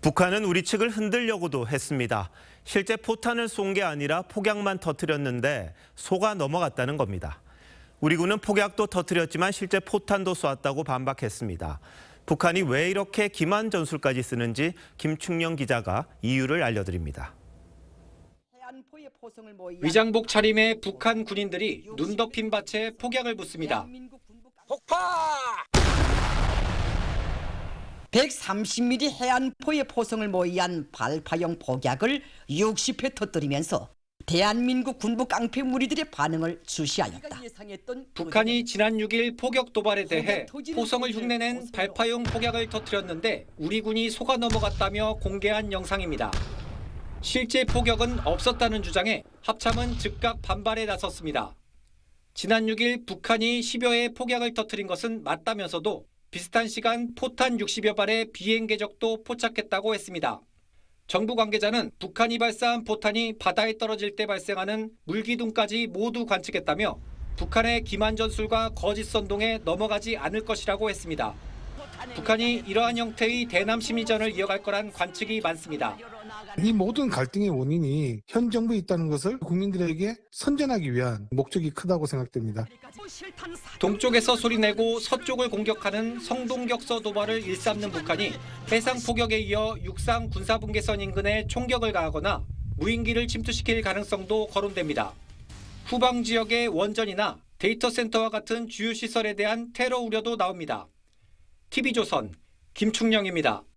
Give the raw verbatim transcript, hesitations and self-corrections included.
북한은 우리 측을 흔들려고도 했습니다. 실제 포탄을 쏜 게 아니라 폭약만 터뜨렸는데 속아 넘어갔다는 겁니다. 우리 군은 폭약도 터뜨렸지만 실제 포탄도 쏘았다고 반박했습니다. 북한이 왜 이렇게 기만 전술까지 쓰는지 김충영 기자가 이유를 알려드립니다. 위장복 차림의 북한 군인들이 눈 덮인 밭에 폭약을 붓습니다. 폭파! 백삼십 밀리미터 해안포의 포성을 모의한 발파형 폭약을 육십 회 터뜨리면서 대한민국 군부 깡패 무리들의 반응을 주시하였다. 북한이 지난 육 일 포격 도발에 대해 포성을 흉내낸 발파용 폭약을 터뜨렸는데 우리 군이 속아 넘어갔다며 공개한 영상입니다. 실제 폭격은 없었다는 주장에 합참은 즉각 반발에 나섰습니다. 지난 육 일 북한이 십여 회의 폭약을 터뜨린 것은 맞다면서도 비슷한 시간 포탄 육십여 발의 비행 궤적도 포착했다고 했습니다. 정부 관계자는 북한이 발사한 포탄이 바다에 떨어질 때 발생하는 물기둥까지 모두 관측했다며 북한의 기만 전술과 거짓 선동에 넘어가지 않을 것이라고 했습니다. 북한이 이러한 형태의 대남 심리전을 이어갈 거란 관측이 많습니다. 이 모든 갈등의 원인이 현 정부에 있다는 것을 국민들에게 선전하기 위한 목적이 크다고 생각됩니다. 동쪽에서 소리내고 서쪽을 공격하는 성동격서 도발을 일삼는 북한이 해상 포격에 이어 육상 군사분계선 인근에 총격을 가하거나 무인기를 침투시킬 가능성도 거론됩니다. 후방 지역의 원전이나 데이터 센터와 같은 주요 시설에 대한 테러 우려도 나옵니다. 티비조선 김충영입니다.